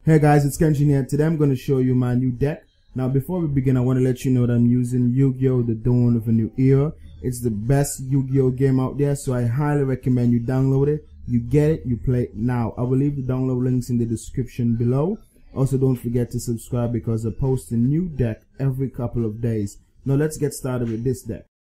Hey guys, it's Kenshin here. Today I'm going to show you my new deck. Now before we begin, I want to let you know that I'm using Yu-Gi-Oh! The Dawn of a New Era. It's the best Yu-Gi-Oh! Game out there, so I highly recommend you download it. You get it, you play it now. I will leave the download links in the description below. Also, don't forget to subscribe because I post a new deck every couple of days. Now let's get started with this deck.